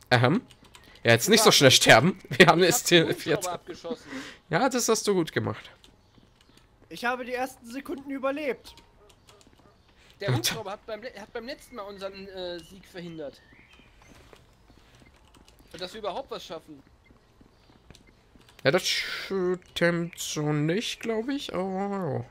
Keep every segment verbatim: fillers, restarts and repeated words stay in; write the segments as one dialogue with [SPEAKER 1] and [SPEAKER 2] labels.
[SPEAKER 1] Ähm. Ja, jetzt nicht so schnell sterben. Wir haben
[SPEAKER 2] Ich
[SPEAKER 1] es
[SPEAKER 2] hab
[SPEAKER 1] hier
[SPEAKER 2] den Hubschrauber
[SPEAKER 1] vierzehn.
[SPEAKER 2] abgeschossen.
[SPEAKER 1] Ja, das hast du gut gemacht.
[SPEAKER 3] Ich habe die ersten Sekunden überlebt.
[SPEAKER 2] Der Hubschrauber hat beim, hat beim letzten Mal unseren äh, Sieg verhindert. Und dass wir überhaupt was schaffen.
[SPEAKER 1] Ja, das stimmt so nicht, glaube ich, aber...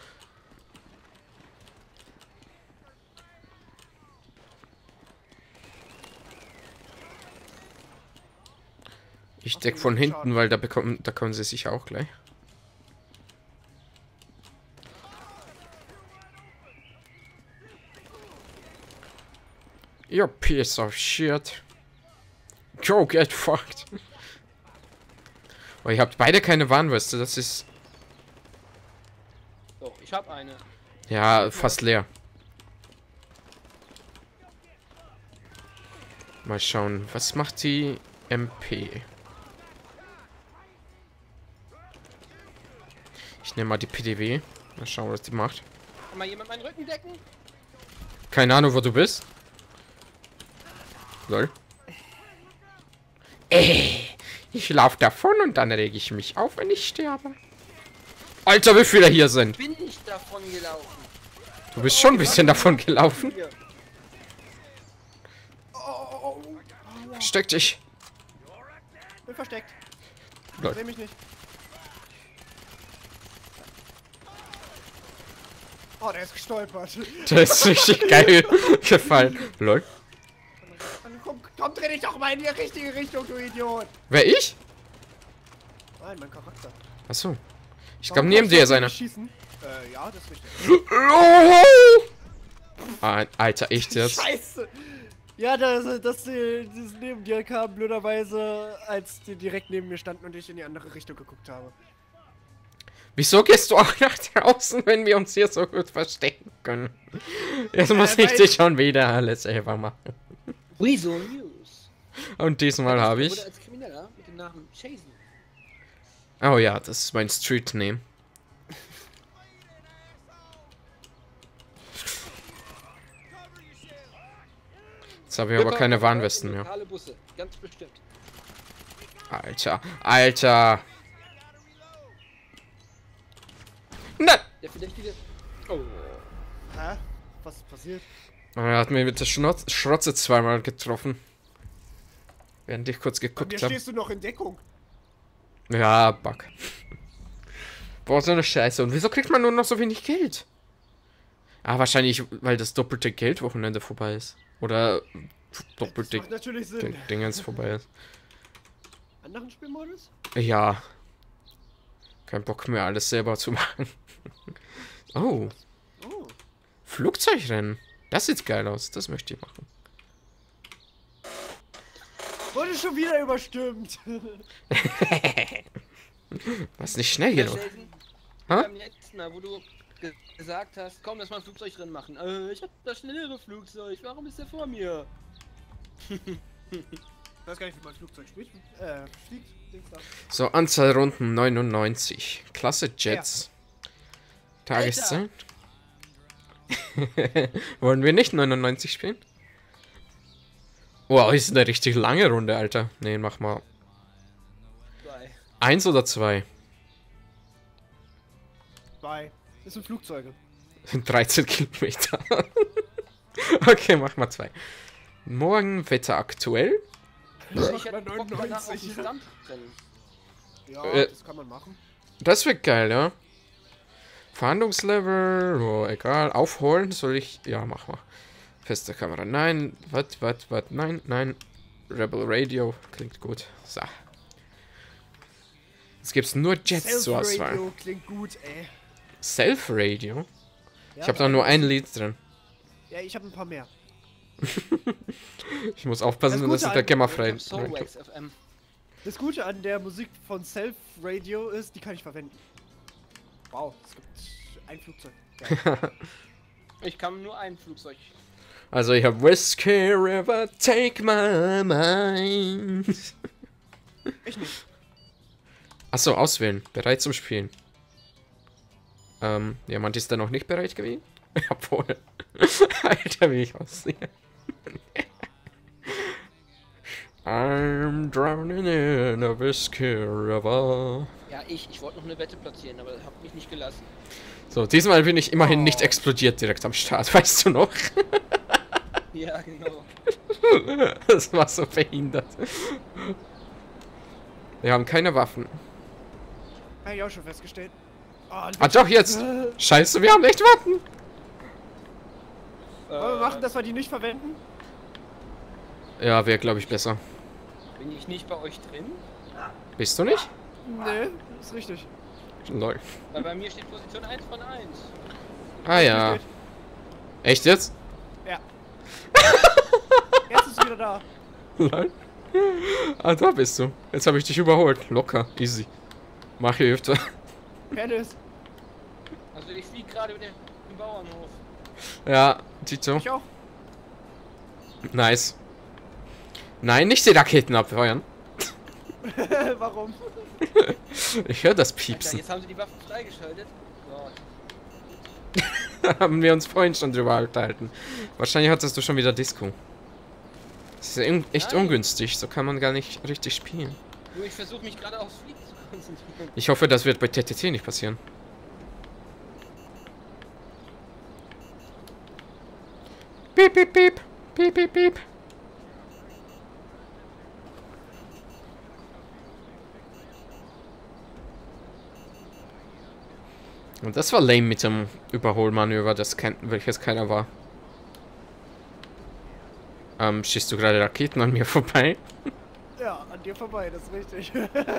[SPEAKER 1] Ich deck von hinten, weil da bekommen, da kommen sie sicher auch gleich. You piece of shit. Go get fucked. Oh, ihr habt beide keine Warnweste, das ist...
[SPEAKER 2] So, ich habe eine.
[SPEAKER 1] Ja, fast leer. Mal schauen, was macht die M P? Ich nehme mal die P D W. Mal schauen, was die macht.
[SPEAKER 2] Kann mal jemand meinen Rücken decken?
[SPEAKER 1] Keine Ahnung, wo du bist. Lol. Äh, ich laufe davon und dann rege ich mich auf, wenn ich sterbe. Alter, wie viele hier sind.
[SPEAKER 2] Bin ich davon gelaufen?
[SPEAKER 1] Du bist schon ein bisschen davon gelaufen.
[SPEAKER 2] Hier.
[SPEAKER 1] Versteck dich.
[SPEAKER 3] Bin versteckt.
[SPEAKER 1] Lol.
[SPEAKER 3] Seh mich nicht. Oh, der ist gestolpert.
[SPEAKER 1] Das ist richtig geil gefallen. Lol.
[SPEAKER 3] Dann komm, komm, dreh dich doch mal in die richtige Richtung, du Idiot.
[SPEAKER 1] Wer, ich?
[SPEAKER 3] Nein, mein Charakter.
[SPEAKER 1] Achso. Ich
[SPEAKER 3] Warum
[SPEAKER 1] glaube, neben
[SPEAKER 3] kannst du
[SPEAKER 1] dir
[SPEAKER 3] auf
[SPEAKER 1] ist einer.
[SPEAKER 3] mich schießen? Äh, ja, das ist richtig.
[SPEAKER 1] Ah, Alter, echt jetzt?
[SPEAKER 3] Scheiße. Ja, dass, dass die, das neben dir kam, blöderweise, als die direkt neben mir standen und ich in die andere Richtung geguckt habe.
[SPEAKER 1] Wieso gehst du auch nach draußen, wenn wir uns hier so gut verstecken können? Jetzt muss
[SPEAKER 3] Äh,
[SPEAKER 1] ich
[SPEAKER 3] weil-
[SPEAKER 1] dich schon wieder alles selber machen.
[SPEAKER 2] Weasel News.
[SPEAKER 1] Und diesmal habe ich...
[SPEAKER 2] Wurde als Krimineller mit dem Namen Chasen.
[SPEAKER 1] Oh ja, das ist mein Street Name. Jetzt habe ich aber keine Warnwesten mehr.
[SPEAKER 2] Lokale Busse, ganz bestimmt.
[SPEAKER 1] Alter, Alter. Nein!
[SPEAKER 2] Der Verdächtige. Oh.
[SPEAKER 3] Hä? Was ist passiert?
[SPEAKER 1] Er hat mir mit der Schnotz Schrotze zweimal getroffen. Während ich kurz
[SPEAKER 3] Bei
[SPEAKER 1] geguckt
[SPEAKER 3] mir
[SPEAKER 1] habe.
[SPEAKER 3] stehst du noch in Deckung.
[SPEAKER 1] Ja, Bug. Boah, so eine Scheiße. Und wieso kriegt man nur noch so wenig Geld? Ah, wahrscheinlich, weil das doppelte Geldwochenende vorbei ist. Oder
[SPEAKER 3] Das
[SPEAKER 1] doppelte
[SPEAKER 3] macht natürlich Sinn.
[SPEAKER 1] Ding- Dingens vorbei ist.
[SPEAKER 3] Anderen Spielmodus?
[SPEAKER 1] Ja. Kein Bock mehr, alles selber zu machen. Oh,
[SPEAKER 3] Oh.
[SPEAKER 1] Flugzeugrennen. Das sieht geil aus. Das möchte ich machen.
[SPEAKER 3] Wurde schon wieder überstimmt.
[SPEAKER 1] Was nicht schnell
[SPEAKER 2] Ja,
[SPEAKER 1] genug.
[SPEAKER 2] Jason,
[SPEAKER 1] Hä?
[SPEAKER 2] beim letzten Mal, wo du ge gesagt hast, komm, lass mal ein Flugzeug drin machen. Äh, ich hab das schnellere Flugzeug. Warum ist der vor mir?
[SPEAKER 3] Ich weiß gar nicht, wie man Flugzeug spielt. Äh, fliegt. Dings da.
[SPEAKER 1] So, Anzahl Runden neunundneunzig. Klasse Jets. Tageszeit. Wollen wir nicht neunundneunzig spielen? Wow, ist eine richtig lange Runde, Alter. Nee, mach mal.
[SPEAKER 2] Zwei.
[SPEAKER 1] Eins oder zwei?
[SPEAKER 3] Zwei. Das sind Flugzeuge.
[SPEAKER 1] dreizehn Kilometer. Okay, mach mal zwei. Morgen Wetter aktuell.
[SPEAKER 2] Ich
[SPEAKER 3] Mach
[SPEAKER 2] hätte
[SPEAKER 3] mal
[SPEAKER 2] Bock danach auf
[SPEAKER 3] neunundneunzig.
[SPEAKER 2] ein Stuntrennen.
[SPEAKER 3] Ja,
[SPEAKER 1] Äh.
[SPEAKER 3] das kann man machen.
[SPEAKER 1] Das wird geil, ja. Verhandlungslevel, oh, egal. Aufholen soll ich. Ja, mach mal. Feste Kamera. Nein, was, was, was, nein, nein. Rebel Radio klingt gut. So. Jetzt gibt's nur Jets zur Auswahl.
[SPEAKER 3] Self-Radio klingt gut, ey.
[SPEAKER 1] Self-Radio?
[SPEAKER 3] Ja,
[SPEAKER 1] Ich habe da nur ein Lied drin.
[SPEAKER 3] Ja, ich habe ein paar mehr.
[SPEAKER 1] Ich muss aufpassen,
[SPEAKER 3] Das
[SPEAKER 1] dass
[SPEAKER 3] Gute
[SPEAKER 1] ich da
[SPEAKER 3] an-
[SPEAKER 1] GEMA-frei.
[SPEAKER 2] Soulwax F M.
[SPEAKER 3] Das Gute an der Musik von Self-Radio ist, die kann ich verwenden. Wow, es gibt ein Flugzeug. Ja.
[SPEAKER 2] Ich kann nur ein Flugzeug.
[SPEAKER 1] Also ich habe Whiskey River, take my mind.
[SPEAKER 3] Ich nicht.
[SPEAKER 1] Achso, auswählen. Bereit zum Spielen. Ähm, jemand ist da noch nicht bereit gewesen? Jawohl. Alter, wie ich aussehe. I'm drowning in a whiskey river.
[SPEAKER 2] Ja, ich. Ich wollte noch eine Wette platzieren, aber hab mich nicht gelassen.
[SPEAKER 1] So, diesmal bin ich immerhin
[SPEAKER 3] Oh.
[SPEAKER 1] nicht explodiert direkt am Start, weißt du noch?
[SPEAKER 2] Ja, genau.
[SPEAKER 1] Das war so verhindert. Wir haben keine Waffen.
[SPEAKER 3] Hab ich auch schon festgestellt. Oh, ein
[SPEAKER 1] Ah doch, jetzt!
[SPEAKER 3] Äh,
[SPEAKER 1] Scheiße, wir haben echt Waffen!
[SPEAKER 3] Wollen wir machen, dass wir die nicht verwenden?
[SPEAKER 1] Ja, wäre, glaube ich, besser.
[SPEAKER 2] Bin ich nicht bei euch drin?
[SPEAKER 1] Bist du nicht?
[SPEAKER 3] Nee, ist richtig.
[SPEAKER 1] Lol.
[SPEAKER 2] Weil bei mir steht Position eins von eins.
[SPEAKER 1] Ah ja.
[SPEAKER 3] Steht.
[SPEAKER 1] Echt jetzt?
[SPEAKER 3] Ja. Jetzt ist es wieder da.
[SPEAKER 1] Lol. Ah, da bist du. Jetzt habe ich dich überholt. Locker. Easy. Mach hier öfter.
[SPEAKER 3] Dennis,
[SPEAKER 2] Also ich fliege gerade über den Bauernhof.
[SPEAKER 1] Ja, Tito.
[SPEAKER 3] ich auch.
[SPEAKER 1] Nice. Nein, nicht die Raketen abfeuern.
[SPEAKER 3] Warum?
[SPEAKER 1] Ich höre das
[SPEAKER 2] Alter,
[SPEAKER 1] Piepsen.
[SPEAKER 2] jetzt haben sie die Waffen freigeschaltet. Gott.
[SPEAKER 1] Haben wir uns vorhin schon drüber unterhalten. Wahrscheinlich hattest du schon wieder Disco. Das ist ja un- echt
[SPEAKER 2] Nein.
[SPEAKER 1] ungünstig. So kann man gar nicht richtig spielen.
[SPEAKER 2] Nur ich versuche mich gerade aufs Fliegen zu konzentrieren.
[SPEAKER 1] Ich hoffe, das wird bei T T T nicht passieren. Piep, piep, piep. Piep, piep, piep. Und das war lame mit dem Überholmanöver, das kein, welches keiner war. Ähm, schießt du gerade Raketen an mir vorbei?
[SPEAKER 3] Ja, an dir vorbei, das ist richtig.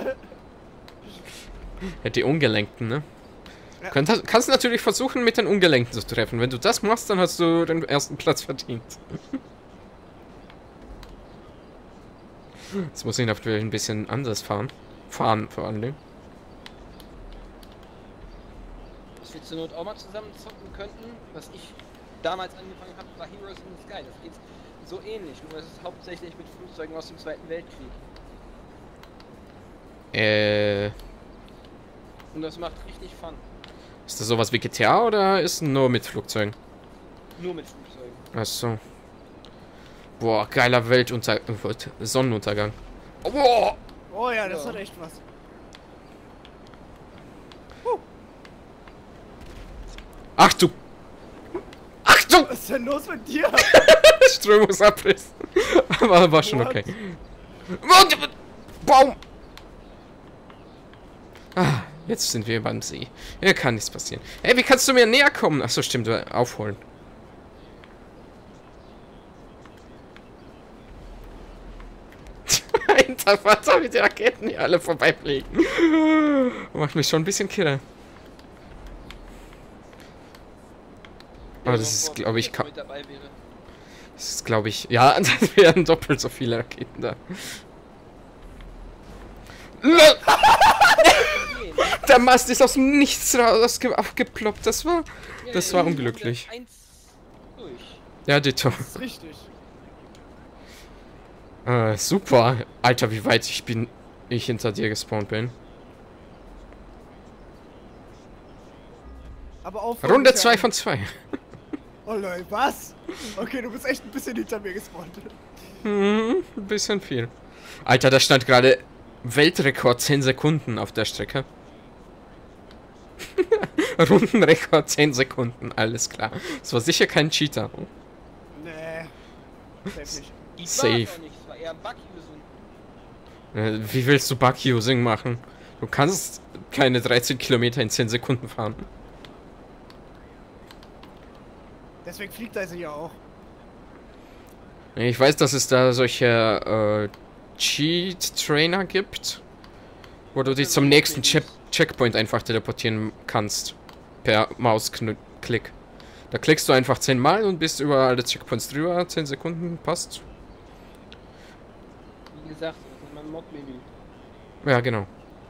[SPEAKER 1] Ja, die Ungelenkten, ne?
[SPEAKER 3] Ja.
[SPEAKER 1] Könnt, kannst natürlich versuchen, mit den Ungelenkten zu treffen. Wenn du das machst, dann hast du den ersten Platz verdient. Jetzt muss ich natürlich ein bisschen anders fahren. Fahren vor allem.
[SPEAKER 2] Was wir zur Not auch mal zusammen zocken könnten, was ich damals angefangen habe, war Heroes in the Sky. Das geht so ähnlich, nur es ist hauptsächlich mit Flugzeugen aus dem Zweiten Weltkrieg.
[SPEAKER 1] Äh,
[SPEAKER 2] Und das macht richtig Fun.
[SPEAKER 1] ist das sowas wie G T A oder ist nur mit Flugzeugen?
[SPEAKER 2] Nur mit Flugzeugen.
[SPEAKER 1] Achso. Boah, geiler Weltunter... Sonnenuntergang. Boah!
[SPEAKER 3] Oh ja, das
[SPEAKER 2] Ja.
[SPEAKER 3] hat echt was.
[SPEAKER 1] Ach du... Achtung!
[SPEAKER 3] Was ist denn los mit dir?
[SPEAKER 1] Strömungsabriss. Aber war schon
[SPEAKER 3] What?
[SPEAKER 1] okay. Baum! Ah, jetzt sind wir beim See. Hier kann nichts passieren. Ey, wie kannst du mir näher kommen? Achso, stimmt, aufholen. Alter Vater, wie die Raketen hier alle vorbeifliegen. Macht mich schon ein bisschen kirre. Aber das ist, glaube ich, ka
[SPEAKER 2] mit dabei wäre.
[SPEAKER 1] das ist, glaube ich, ja, dann wären doppelt so viele Raketen da. LOL!
[SPEAKER 2] Okay,
[SPEAKER 1] Der Mast ist aus dem Nichts raus aufgeploppt. Das war,
[SPEAKER 2] ja,
[SPEAKER 1] das
[SPEAKER 2] ja,
[SPEAKER 1] war
[SPEAKER 2] ja,
[SPEAKER 1] unglücklich.
[SPEAKER 2] eins durch.
[SPEAKER 1] Ja, Ditto.
[SPEAKER 3] Das ist richtig.
[SPEAKER 1] Äh, super. Alter, wie weit ich bin, ich hinter dir gespawnt bin.
[SPEAKER 3] Aber auf.
[SPEAKER 1] Runde zwei von zwei.
[SPEAKER 3] Oh Leute, was? Okay, du bist echt ein bisschen hinter mir gespawnt.
[SPEAKER 1] Hm, ein bisschen viel. Alter, da stand gerade Weltrekord zehn Sekunden auf der Strecke. Rundenrekord zehn Sekunden, alles klar. Das war sicher kein Cheater.
[SPEAKER 3] Nee. Safe nicht.
[SPEAKER 2] Die
[SPEAKER 1] Safe.
[SPEAKER 2] war es auch nicht, es war eher Bug-Using.
[SPEAKER 1] Äh, wie willst du Bug-Using machen? Du kannst keine dreizehn Kilometer in zehn Sekunden fahren.
[SPEAKER 3] Deswegen fliegt er ja auch.
[SPEAKER 1] Ich weiß, dass es da solche äh, Cheat-Trainer gibt, wo du dich zum nächsten Check Checkpoint einfach teleportieren kannst. Per Mausklick. Da klickst du einfach zehnmal und bist über alle Checkpoints drüber. zehn Sekunden, passt.
[SPEAKER 2] Wie gesagt, das ist mein Mod-Menü.
[SPEAKER 1] Ja, genau.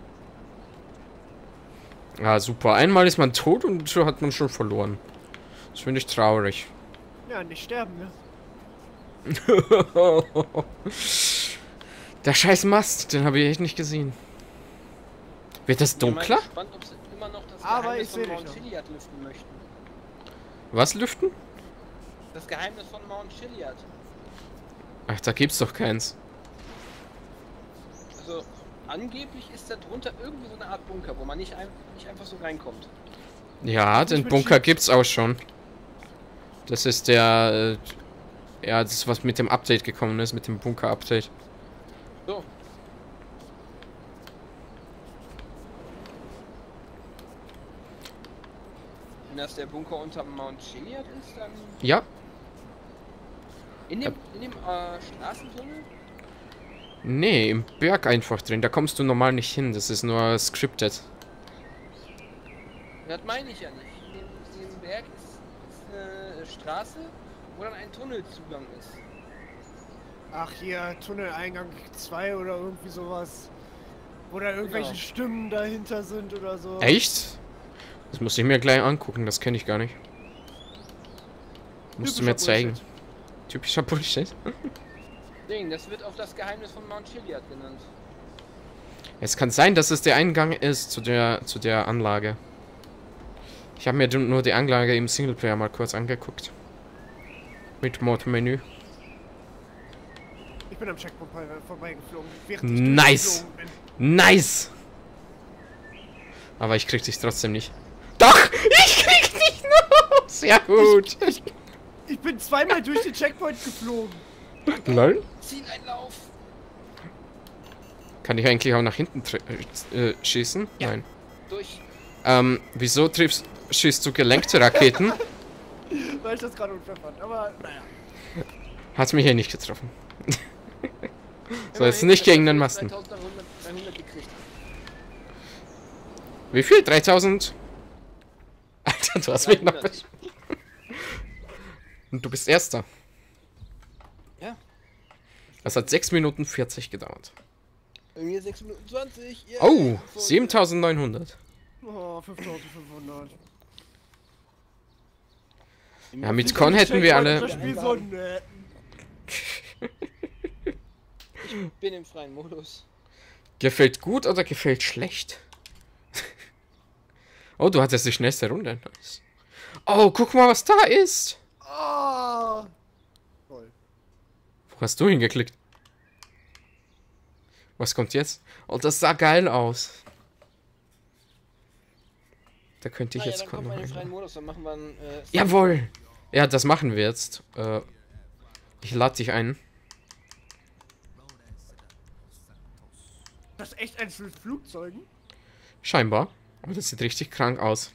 [SPEAKER 1] Ja, super. Einmal ist man tot und so hat man schon verloren. Das finde ich traurig.
[SPEAKER 3] Ja, nicht sterben, ne?
[SPEAKER 1] Der scheiß Mast, den habe ich echt nicht gesehen. Wird das
[SPEAKER 2] Ich bin mal
[SPEAKER 1] dunkler?
[SPEAKER 2] gespannt, ob sie immer noch das
[SPEAKER 3] Aber
[SPEAKER 2] Geheimnis
[SPEAKER 3] ich
[SPEAKER 2] von
[SPEAKER 3] seh dich
[SPEAKER 2] Mount
[SPEAKER 3] noch.
[SPEAKER 2] Chiliad lüften möchten.
[SPEAKER 1] Was lüften?
[SPEAKER 2] Das Geheimnis von Mount Chiliad.
[SPEAKER 1] Ach, da gibt's doch keins.
[SPEAKER 2] angeblich ist da drunter irgendwie so eine Art Bunker, wo man nicht, ein, nicht einfach so reinkommt.
[SPEAKER 1] Ja, den Bunker gibt's auch schon. Das ist der... Äh, ja, das ist was mit dem Update gekommen ist, mit dem Bunker-Update.
[SPEAKER 2] So. Wenn das der Bunker unter Mount Chiliad ist, dann...
[SPEAKER 1] Ja.
[SPEAKER 2] In dem, in dem äh, Straßentunnel?
[SPEAKER 1] Nee, im Berg einfach drin. Da kommst du normal nicht hin. Das ist nur scripted.
[SPEAKER 2] Das meine ich ja nicht. In dem, in dem Berg ist, ist eine Straße, wo dann ein Tunnelzugang ist.
[SPEAKER 3] Ach hier, Tunneleingang zwei oder irgendwie sowas. Wo da irgendwelche
[SPEAKER 2] Genau.
[SPEAKER 3] Stimmen dahinter sind oder so.
[SPEAKER 1] Echt? Das muss ich mir gleich angucken. Das kenne ich gar nicht. Musst du mir
[SPEAKER 3] Typischer
[SPEAKER 1] zeigen.
[SPEAKER 3] Bullshit.
[SPEAKER 1] Typischer Bullshit.
[SPEAKER 2] Ding, das wird auch das Geheimnis von Mount Chiliad genannt.
[SPEAKER 1] Es kann sein, dass es der Eingang ist zu der zu der Anlage. Ich habe mir nur die Anlage im Singleplayer mal kurz angeguckt. Mit Mod-Menü.
[SPEAKER 3] Ich bin am Checkpoint vorbeigeflogen. während ich
[SPEAKER 1] Nice!
[SPEAKER 3] durchgeflogen bin.
[SPEAKER 1] Nice! Aber ich krieg dich trotzdem nicht. Doch! Ich krieg dich noch! Sehr gut!
[SPEAKER 3] Ich, ich bin zweimal durch den Checkpoint geflogen.
[SPEAKER 1] Lol.
[SPEAKER 2] Zieleinlauf!
[SPEAKER 1] Kann ich eigentlich auch nach hinten äh, schießen?
[SPEAKER 2] Ja.
[SPEAKER 1] Nein.
[SPEAKER 2] Durch.
[SPEAKER 1] Ähm, wieso triffst, schießt du gelenkte Raketen?
[SPEAKER 3] Weil ich das gerade unfair fand. Aber naja.
[SPEAKER 1] Hat's mich hier nicht getroffen. So, jetzt nicht gegen den Masten.
[SPEAKER 2] dreitausendneunhundert gekriegt.
[SPEAKER 1] Wie viel? dreitausend? Alter, du hast mich noch...
[SPEAKER 2] dreihundert.
[SPEAKER 1] Und du bist Erster.
[SPEAKER 2] Ja.
[SPEAKER 1] Das hat sechs Minuten vierzig gedauert.
[SPEAKER 2] Bei mir sechs Minuten zwanzig. Yeah.
[SPEAKER 1] Oh, siebentausendneunhundert.
[SPEAKER 3] Oh, fünftausendfünfhundert.
[SPEAKER 1] Ja, mit Con hätten wir alle...
[SPEAKER 3] Das Spiel so nett.
[SPEAKER 2] Ich bin im freien Modus.
[SPEAKER 1] Gefällt gut oder gefällt schlecht? Oh, du hattest die schnellste Runde. Nice. Oh, guck mal, was da ist.
[SPEAKER 3] Oh. Toll.
[SPEAKER 1] Wo hast du hingeklickt? Was kommt jetzt? Oh, das sah geil aus. Da könnte ich
[SPEAKER 2] Ah, ja,
[SPEAKER 1] jetzt
[SPEAKER 2] dann kommen
[SPEAKER 1] noch
[SPEAKER 2] wir in den
[SPEAKER 1] ein-
[SPEAKER 2] freien Modus, dann machen wir einen, äh,
[SPEAKER 1] Jawohl! Ja, das machen wir jetzt. Äh, ich lade dich ein.
[SPEAKER 3] Das ist echt eins mit Flugzeugen?
[SPEAKER 1] Scheinbar. Aber das sieht richtig krank aus.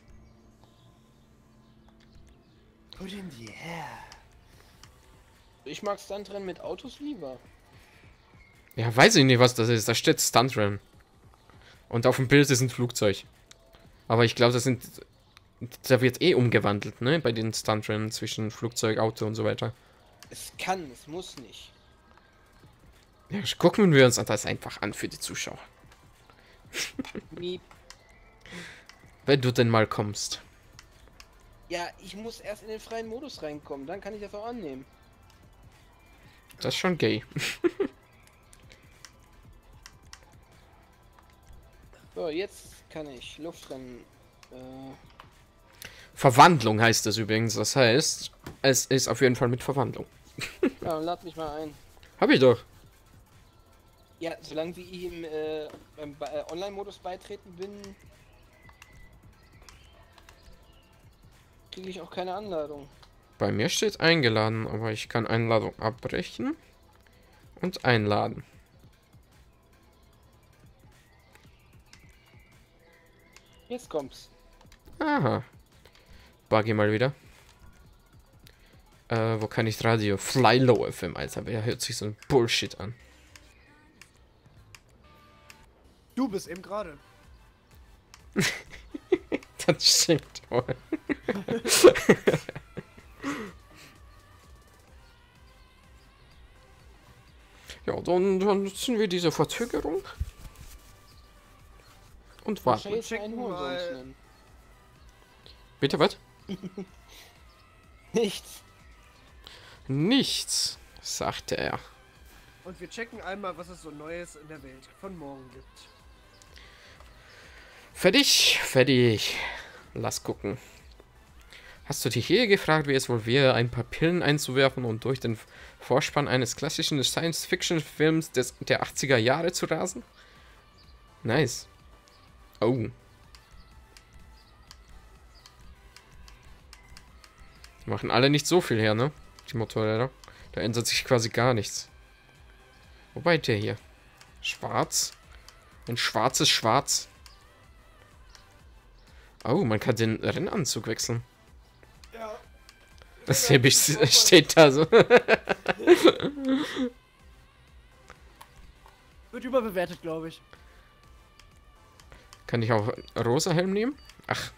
[SPEAKER 3] Put in the air.
[SPEAKER 2] Ich mag Stuntrennen mit Autos lieber.
[SPEAKER 1] Ja, weiß ich nicht, was das ist. Da steht Stuntrennen. Und auf dem Bild ist ein Flugzeug. Aber ich glaube, das sind... Da wird eh umgewandelt, ne? Bei den Stuntrennen zwischen Flugzeug, Auto und so weiter.
[SPEAKER 2] Es kann, es muss nicht.
[SPEAKER 1] Ja, gucken wir uns das einfach an für die Zuschauer.
[SPEAKER 2] Miep.
[SPEAKER 1] Wenn du denn mal kommst.
[SPEAKER 2] Ja, ich muss erst in den freien Modus reinkommen, dann kann ich das auch annehmen.
[SPEAKER 1] Das ist schon gay.
[SPEAKER 2] So, jetzt kann ich Luftrennen. Äh,
[SPEAKER 1] Verwandlung heißt das übrigens. Das heißt, es ist auf jeden Fall mit Verwandlung.
[SPEAKER 2] ja, lad mich mal ein.
[SPEAKER 1] Hab ich doch.
[SPEAKER 2] Ja, solange wie ich im äh, beim Be- äh, Online-Modus beitreten bin, kriege ich auch keine Anladung.
[SPEAKER 1] Bei mir steht eingeladen, aber ich kann Einladung abbrechen und einladen.
[SPEAKER 2] Jetzt kommt's.
[SPEAKER 1] Aha. Buggy mal wieder. Äh, wo kann ich Radio? Fly Low F M, Alter. Wer hört sich so ein Bullshit an?
[SPEAKER 3] Du bist eben gerade.
[SPEAKER 1] Das stimmt wohl. Ja, dann, dann nutzen wir diese Verzögerung. Und warten.
[SPEAKER 2] Chase
[SPEAKER 3] checken
[SPEAKER 2] einen Hurensohn
[SPEAKER 3] mal-
[SPEAKER 2] zu nennen.
[SPEAKER 1] Bitte was?
[SPEAKER 2] Nichts.
[SPEAKER 1] Nichts, sagte er.
[SPEAKER 3] Und wir checken einmal, was es so Neues in der Welt von morgen gibt.
[SPEAKER 1] Fertig, fertig. Lass gucken. Hast du dich je gefragt, wie es wohl wäre, ein paar Pillen einzuwerfen und durch den Vorspann eines klassischen Science-Fiction-Films des der achtziger Jahre zu rasen? Nice. Oh. Die machen alle nicht so viel her, ne? Die Motorräder. Da ändert sich quasi gar nichts. Wobei der hier. Schwarz. Ein schwarzes Schwarz. Oh, man kann den Rennanzug wechseln.
[SPEAKER 3] Ja.
[SPEAKER 1] Das hier steht da so.
[SPEAKER 3] Wird überbewertet, glaube ich.
[SPEAKER 1] Kann ich auch rosa Helm nehmen? Ach.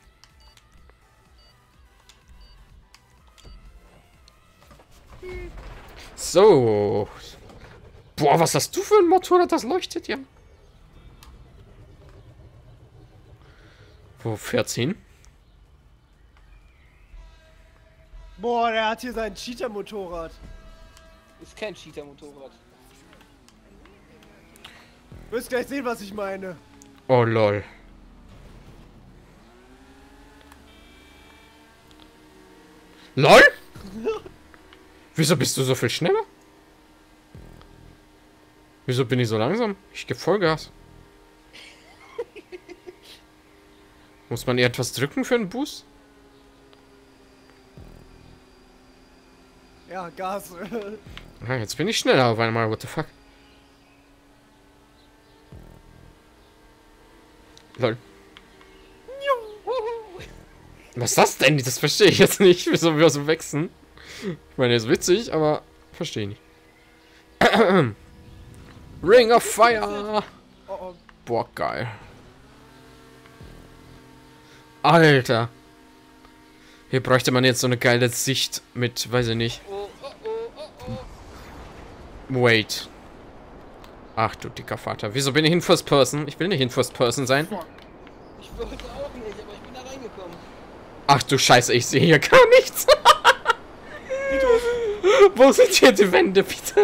[SPEAKER 1] So. Boah, was hast du für ein Motorrad? Das leuchtet ja. Wo fährt's hin?
[SPEAKER 3] Boah, der hat hier sein Cheater-Motorrad.
[SPEAKER 2] Ist kein Cheater-Motorrad.
[SPEAKER 3] Du wirst gleich sehen, was ich meine.
[SPEAKER 1] Oh lol. LOL? Wieso bist du so viel schneller? Wieso bin ich so langsam? Ich gebe Vollgas. Muss man etwas drücken für einen Boost?
[SPEAKER 3] Ja, Gas.
[SPEAKER 1] Ah, jetzt bin ich schneller auf einmal. What the fuck? Lol. Was ist das denn? Das verstehe ich jetzt nicht. Wieso wir so wechseln? Ich meine, ist witzig, aber verstehe nicht. Ring of Fire!
[SPEAKER 3] Oh, oh.
[SPEAKER 1] Boah, geil. Alter. Hier bräuchte man jetzt so eine geile Sicht mit, weiß ich nicht.
[SPEAKER 2] Oh, oh, oh, oh, oh.
[SPEAKER 1] Wait. Ach du dicker Vater. Wieso bin ich in First Person? Ich will nicht in First Person sein.
[SPEAKER 2] Ich wollte auch nicht, aber ich bin da reingekommen.
[SPEAKER 1] Ach du Scheiße, ich sehe hier gar nichts. Wo sind hier die Wände, bitte?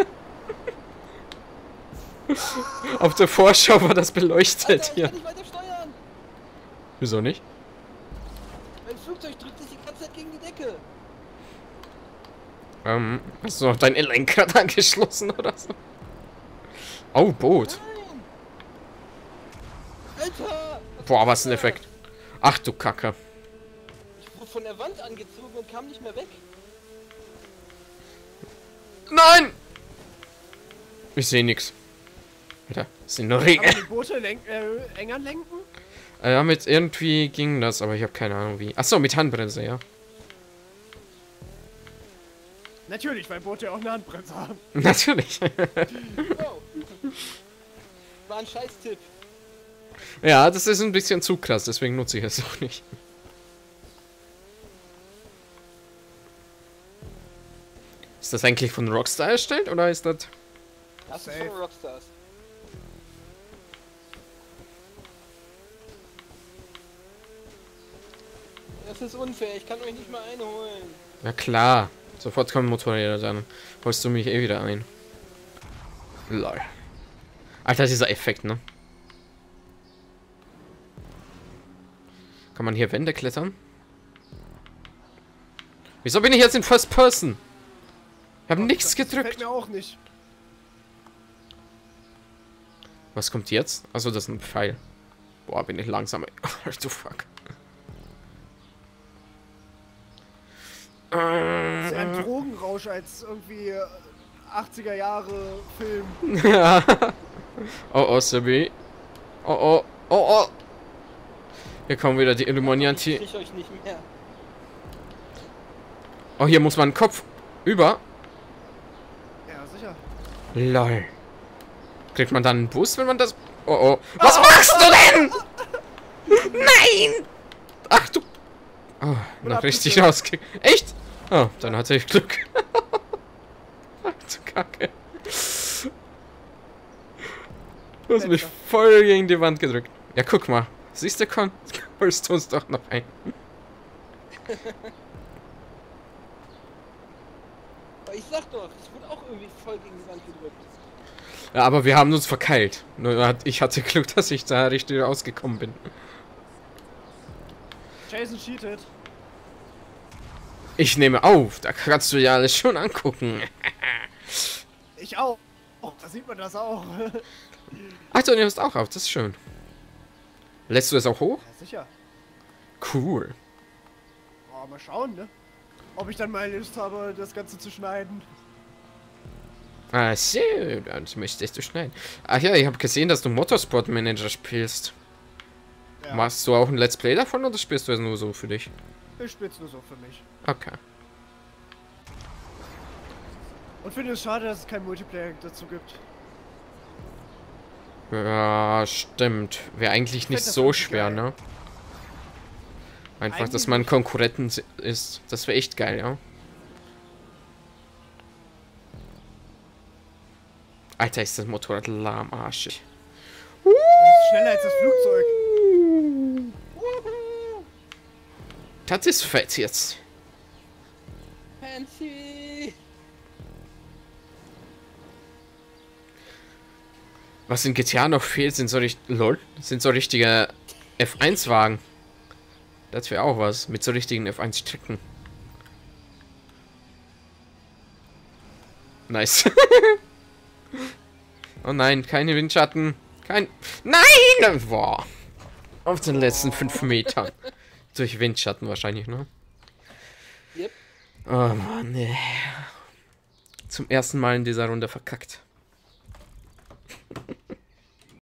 [SPEAKER 1] Auf der Vorschau war das beleuchtet
[SPEAKER 2] Alter, ich
[SPEAKER 1] hier.
[SPEAKER 2] kann nicht weiter steuern.
[SPEAKER 1] Wieso nicht?
[SPEAKER 2] Mein Flugzeug drückt sich die ganze Zeit gegen die Decke.
[SPEAKER 1] Ähm, hast du noch dein Lenkrad angeschlossen oder so? Oh, Boot.
[SPEAKER 2] Nein. Alter!
[SPEAKER 1] Boah, was ein Effekt. Ach du Kacke.
[SPEAKER 2] Ich wurde von der Wand angezogen und kam nicht mehr weg.
[SPEAKER 1] Nein! Ich sehe nichts. Alter, das sind nur
[SPEAKER 3] Kann man
[SPEAKER 1] Regeln.
[SPEAKER 3] die Boote lenk äh, enger lenken?
[SPEAKER 1] Äh, ja, mit irgendwie ging das, aber ich habe keine Ahnung wie. Achso, mit Handbremse, ja.
[SPEAKER 3] Natürlich, weil Boote auch eine Handbremse haben.
[SPEAKER 1] Natürlich.
[SPEAKER 2] Wow. War ein Scheiß-Tipp.
[SPEAKER 1] Ja, das ist ein bisschen zu krass, deswegen nutze ich es auch nicht. Ist das eigentlich von Rockstar erstellt oder ist das...
[SPEAKER 2] Das ist
[SPEAKER 3] Safe.
[SPEAKER 2] von Rockstars. Das ist unfair, ich kann euch nicht mal einholen.
[SPEAKER 1] Ja klar. Sofort kommen Motorräder, dann holst du mich eh wieder ein. Lol. Alter, dieser Effekt, ne? Kann man hier Wände klettern? Wieso bin ich jetzt in First Person? Ich habe nichts
[SPEAKER 3] Das gefällt
[SPEAKER 1] gedrückt.
[SPEAKER 3] mir auch nicht.
[SPEAKER 1] Was kommt jetzt? Achso, das ist ein Pfeil. Boah, bin ich langsam. Du fuck.
[SPEAKER 3] Das ist ja ein Drogenrausch als irgendwie achtziger Jahre Film.
[SPEAKER 1] Ja. Oh oh, Sabi. Oh oh. Oh oh. Hier kommen wieder die
[SPEAKER 2] Ich
[SPEAKER 1] Illuminati.
[SPEAKER 2] krieg euch nicht mehr.
[SPEAKER 1] Oh, hier muss man den Kopf über.
[SPEAKER 3] Ja, sicher.
[SPEAKER 1] Lol. Kriegt man dann einen Boost, wenn man das... Oh oh. Was machst du denn? Nein! Ach du... Oh, noch richtig rausgekriegt. Echt? Oh, dann hatte ich Glück. Ach du Kacke. Du hast mich voll gegen die Wand gedrückt. Ja, guck mal. Siehst du, Con? Holst du uns doch noch ein.
[SPEAKER 2] Aber ich sag doch, ich wurde auch irgendwie voll gegen die Wand gedrückt.
[SPEAKER 1] Ja, aber wir haben uns verkeilt. Nur ich hatte Glück, dass ich da richtig rausgekommen bin.
[SPEAKER 3] Jason cheatet.
[SPEAKER 1] Ich nehme auf. Da kannst du ja alles schon angucken.
[SPEAKER 3] Ich auch. Oh, da sieht man das auch.
[SPEAKER 1] Ach, du nimmst auch auf. Das ist schön. Lässt du das auch hoch?
[SPEAKER 3] Ja, sicher.
[SPEAKER 1] Cool.
[SPEAKER 3] Oh, mal schauen, ne? Ob ich dann mal Lust habe, das Ganze zu schneiden.
[SPEAKER 1] Ah, so, das möchtest du schneiden. Ach ja, ich habe gesehen, dass du Motorsport Manager spielst.
[SPEAKER 3] Ja.
[SPEAKER 1] Machst du auch ein Let's Play davon oder spielst du es nur so für dich?
[SPEAKER 3] Ich spiel's nur so für mich.
[SPEAKER 1] Okay.
[SPEAKER 3] Und finde es schade, dass es kein Multiplayer dazu gibt.
[SPEAKER 1] Ja, stimmt. Wäre eigentlich nicht
[SPEAKER 3] das
[SPEAKER 1] so
[SPEAKER 3] irgendwie
[SPEAKER 1] schwer,
[SPEAKER 3] geil.
[SPEAKER 1] ne? Einfach,
[SPEAKER 3] Eigentlich
[SPEAKER 1] dass man
[SPEAKER 3] nicht.
[SPEAKER 1] Konkurrenten si- ist. Das wäre echt geil, ja. Alter, ist das Motorrad lahmarschig.
[SPEAKER 3] Das ist schneller als das Flugzeug.
[SPEAKER 1] Das ist fett jetzt.
[SPEAKER 2] Fancy!
[SPEAKER 1] Was in G T A noch fehlt, sind so richtig. Lol. Sind so richtige F eins Wagen. Das wäre auch was. Mit so richtigen F eins Strecken. Nice. Oh nein, keine Windschatten. Kein. Nein! Boah. Auf den letzten fünf Metern. Durch Windschatten wahrscheinlich, ne?
[SPEAKER 2] Yep.
[SPEAKER 1] Oh Mann, nee. Zum ersten Mal in dieser Runde verkackt.